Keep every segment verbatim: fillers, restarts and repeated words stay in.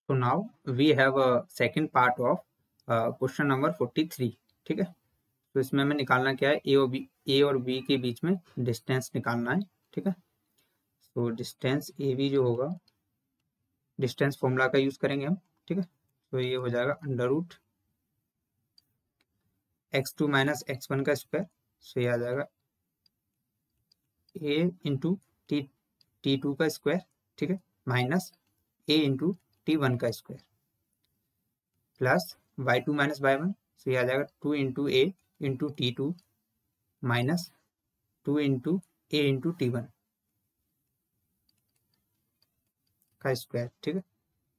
So now we have a second part of uh, question number forty-three. ठीक है, तो इसमें हमें निकालना क्या है, ए और बी ए और बी के बीच में डिस्टेंस निकालना है. ठीक है, तो डिस्टेंस ए बी जो होगा, डिस्टेंस फॉर्मूला का यूज करेंगे हम. ठीक है, तो ये हो जाएगा under root x two minus x one का स्क्वायर. सो ये आ जाएगा a into t t two का स्क्वायर. ठीक है, minus a into t one का square plus y two minus y one. So ये आ जाएगा two into a into t two minus two into a into t one का square. ठीक है,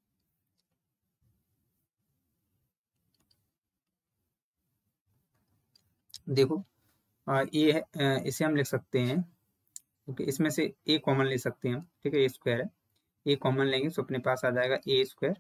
देखो ये है, इसे हम लिख सकते हैं. ओके, इसमें से ए कॉमन ले सकते हैं हम. ठीक है, ए स्क्वायर है, ए कॉमन लेंगे तो अपने पास आ जाएगा ए स्क्वायर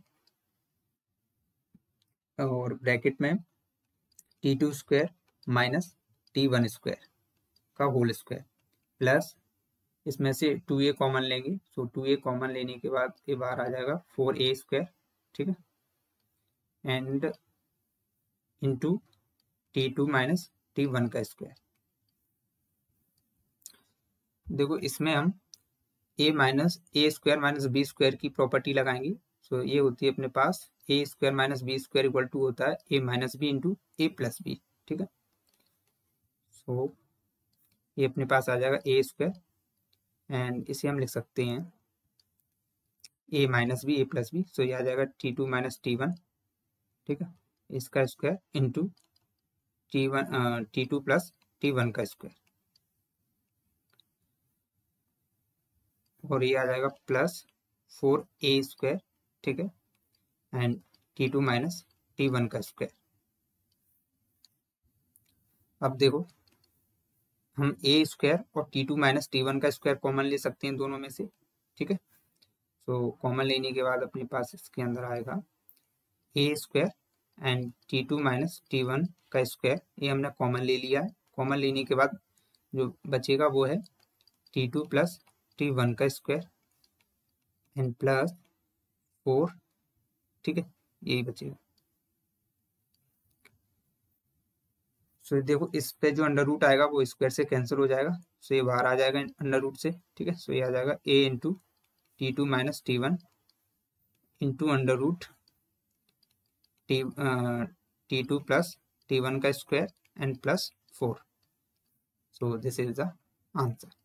और ब्रैकेट में t two square minus t one square का होल स्क्वायर प्लस इसमें से टू ए कॉमन लेंगे. सो टू ए कॉमन लेने के बाद ये बाहर आ जाएगा फोर ए स्क्वायर. ठीक है, and into t two minus t one का स्क्वायर. देखो इसमें हम a minus a square minus b square की प्रॉपर्टी लगाएंगे. सो ये होती है अपने पास a square minus b square equal to होता है a minus b into a plus b. ठीक है, सो ये अपने पास आ जाएगा ए स्क्वायर एंड इसे हम लिख सकते हैं a minus b a plus b. So ये आ जाएगा t two minus t one. ठीक है, इसका square into t one t two plus t one का स्क्वायर और ये आ जाएगा प्लस फोर ए स्क्वायर. ठीक है, and t two minus t one का स्क्वायर. अब देखो हम ए स्क्वायर और t two minus t one का स्क्वायर कॉमन ले सकते हैं दोनों में से. ठीक है, सो कॉमन लेने के बाद अपने पास इसके अंदर आएगा a square and t two minus t one का स्क्वायर. ये हमने कॉमन ले लिया है. कॉमन लेने के बाद जो बचेगा वो है t two plus t one का स्क्वायर एंड प्लस फोर. ठीक है, यही बचेगा. सो so, देखो इस पे जो अंडर रूट आएगा वो स्क्वायर से कैंसिल हो जाएगा. सो so, ये बाहर आ जाएगा अंडर रूट से. ठीक है, सो so, ये आ जाएगा a into t two minus t one into under root t t two plus t one का square and plus four. So this is the answer.